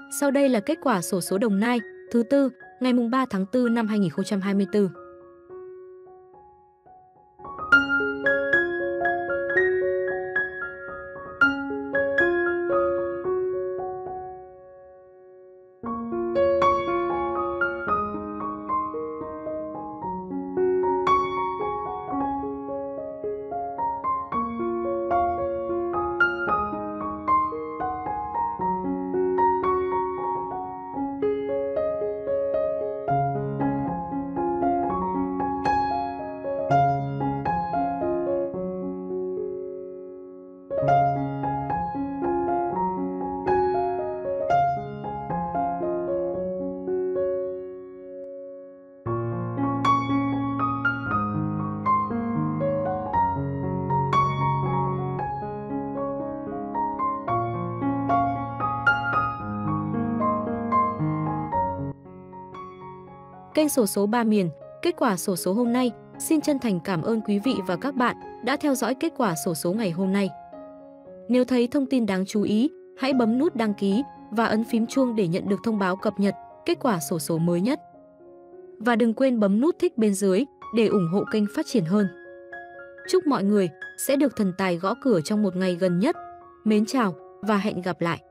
Sau đây là kết quả xổ số Đồng Nai thứ tư, ngày 3 tháng 4 năm 2024. Kênh xổ số Ba Miền, kết quả xổ số hôm nay. Xin chân thành cảm ơn quý vị và các bạn đã theo dõi kết quả xổ số ngày hôm nay. Nếu thấy thông tin đáng chú ý, hãy bấm nút đăng ký và ấn phím chuông để nhận được thông báo cập nhật kết quả xổ số mới nhất. Và đừng quên bấm nút thích bên dưới để ủng hộ kênh phát triển hơn. Chúc mọi người sẽ được thần tài gõ cửa trong một ngày gần nhất. Mến chào và hẹn gặp lại!